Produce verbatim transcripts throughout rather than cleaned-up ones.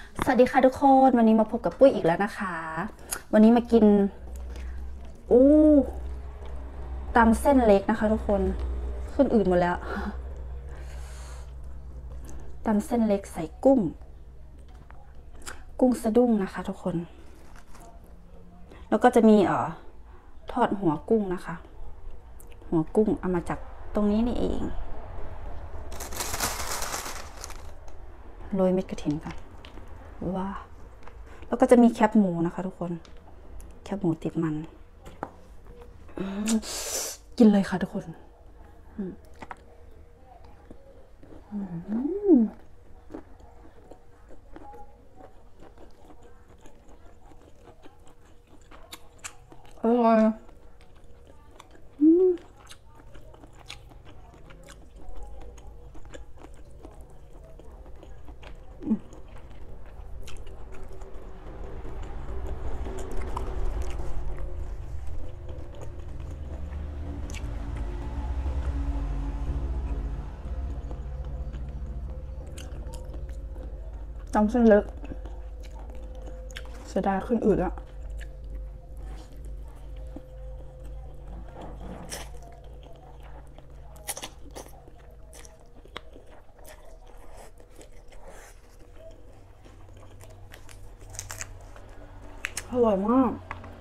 สวัสดีค่ะทุกคนวันนี้มาพบกับปุ้ยอีกแล้วนะคะวันนี้มากินอู้ตำเส้นเล็กนะคะทุกคนขึ้นอื่นหมดแล้วตำเส้นเล็กใส่กุ้งกุ้งสะดุ้งนะคะทุกคนแล้วก็จะมีเอ่อทอดหัวกุ้งนะคะหัวกุ้งเอามาจากตรงนี้นี่เองโรยเม็ดกระถินค่ะว้าแล้วก็จะมีแคบหมูนะคะทุกคนแคบหมูติดมันกินเลยค่ะทุกคนอร่อยตำเส้นเล็กเสียดายขึ้นอืดอะอร่อยมาก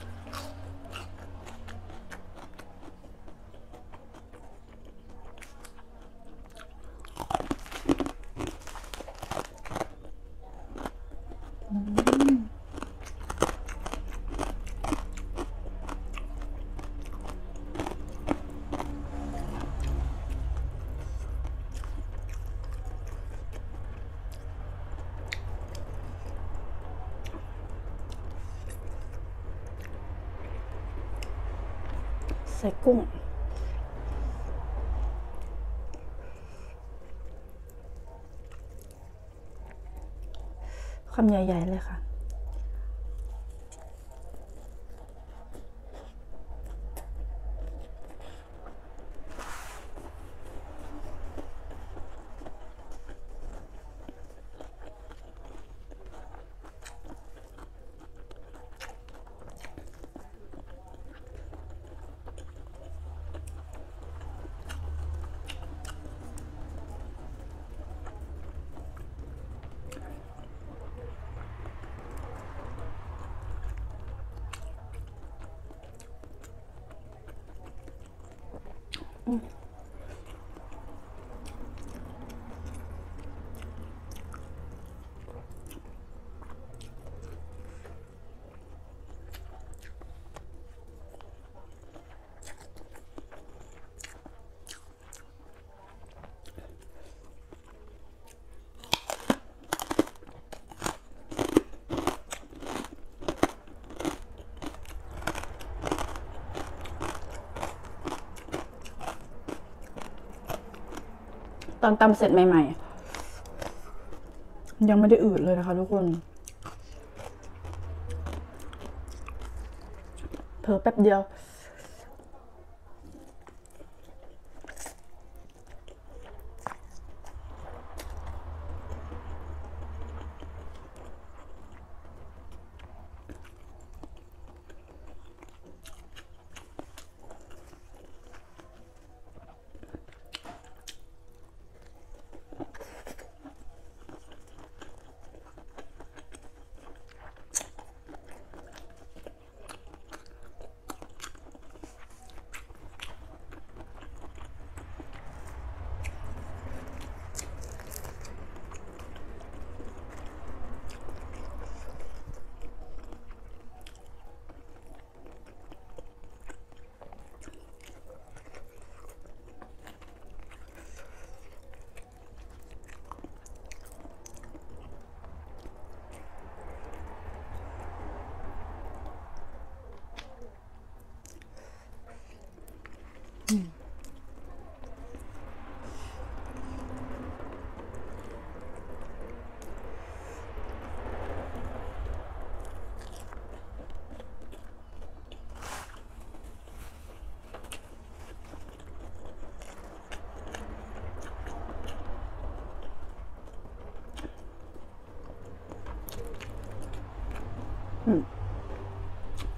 ใส่กุ้งคำใหญ่ๆเลยค่ะตอนตำเสร็จใหม่ๆยังไม่ได้อืดเลยนะคะทุกคนเผลอแป๊บเดียว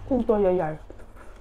กุ้งตัวใหญ่ๆ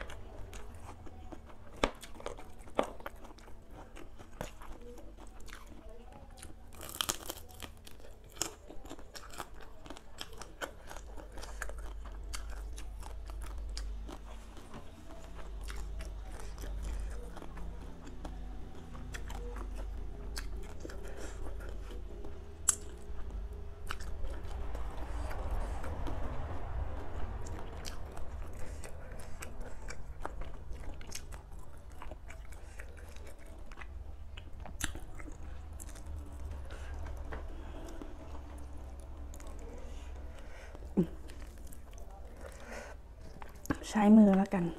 ใช้มือแล้วกัน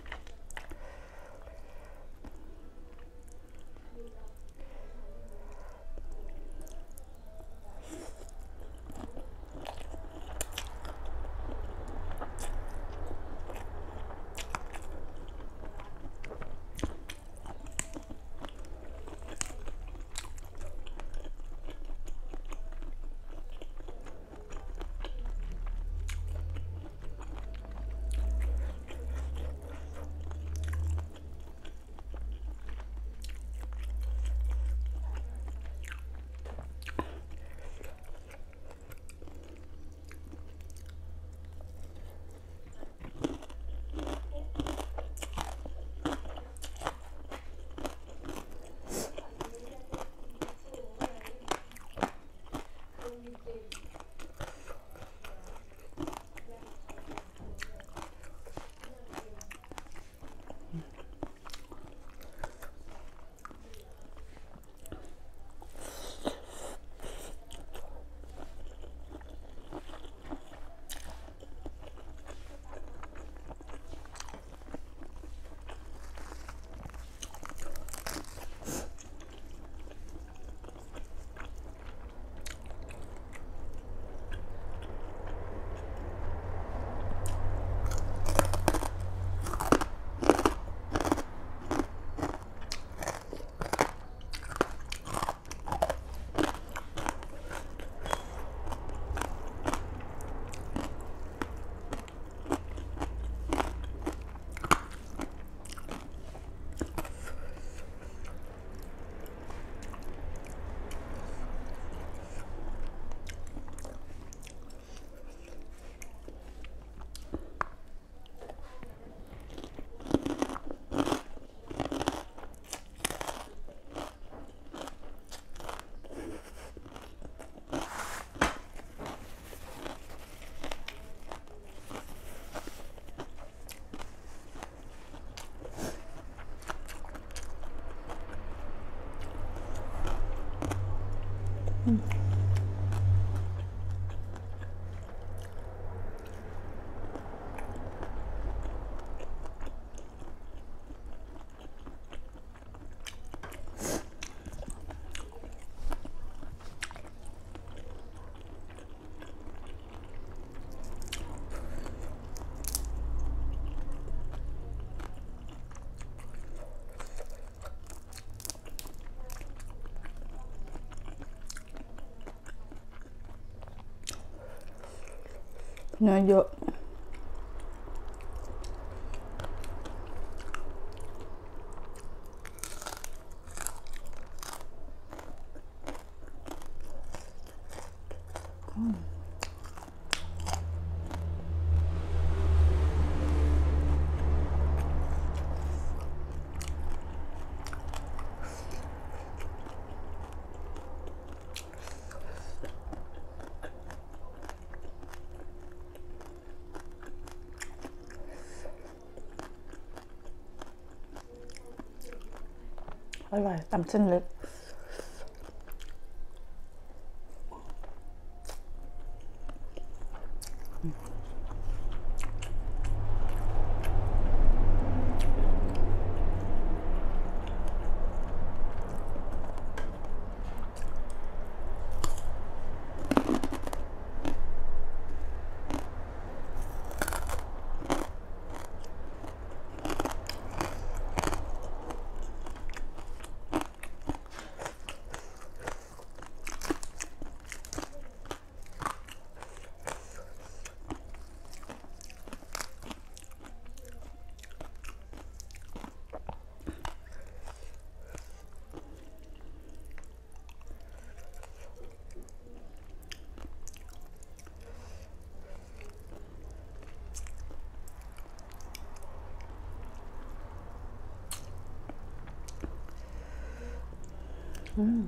เนื้อเยอะอร่อยตำเส้นเล็กอืม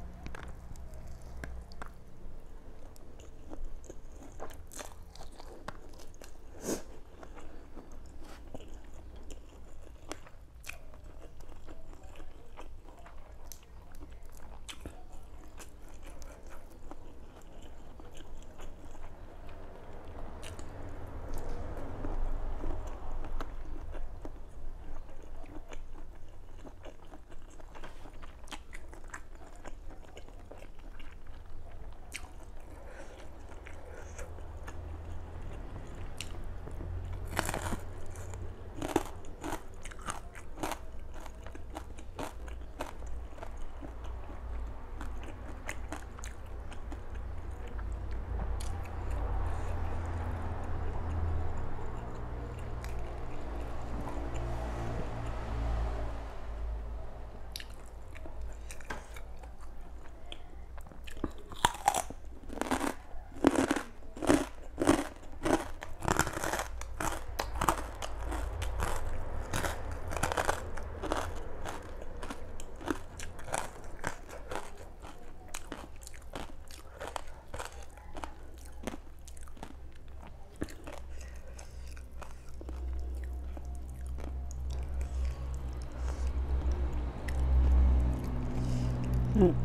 อืม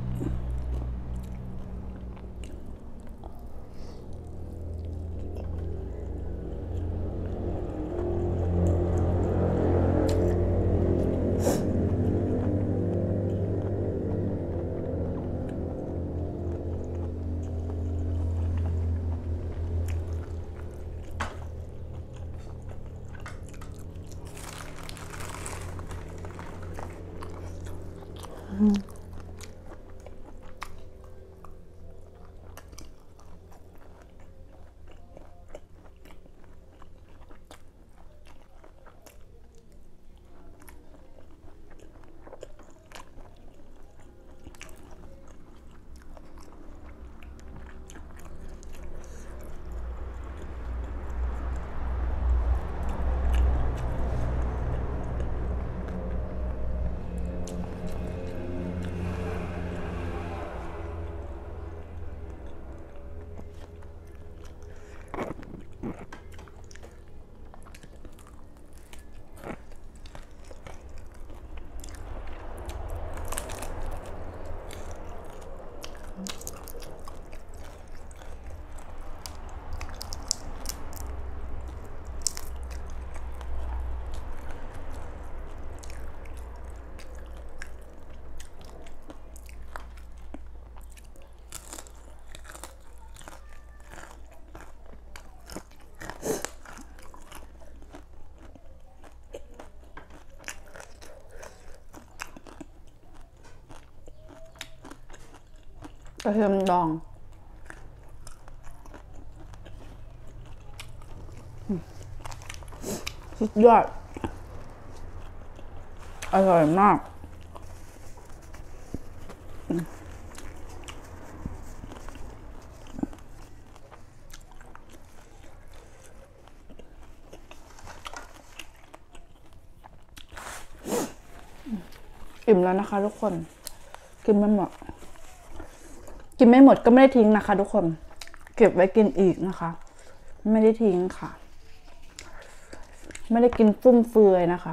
กระเทียมดองสุดยอดอร่อยมากอิ่มแล้วนะคะทุกคนกินไม่หมดกินไม่หมดก็ไม่ได้ทิ้งนะคะทุกคนเก็บไว้กินอีกนะคะไม่ได้ทิ้งค่ะไม่ได้กินฟุ่มเฟือยนะคะ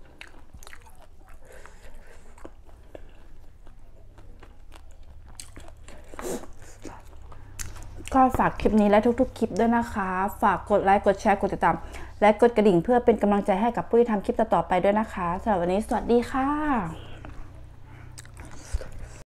ก็ฝากคลิปนี้และทุกๆคลิปด้วยนะคะฝากกดไลค์กดแชร์กดติดตามและกดกระดิ่งเพื่อเป็นกำลังใจให้กับปุ้ยทำคลิปต่อๆไปด้วยนะคะสำหรับวันนี้สวัสดีค่ะ